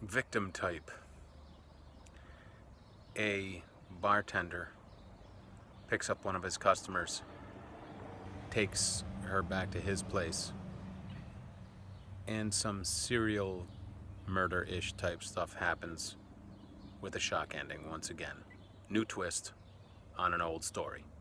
Victim type. A bartender picks up one of his customers, takes her back to his place, and some serial murder-ish type stuff happens with a shock ending once again. New twist on an old story.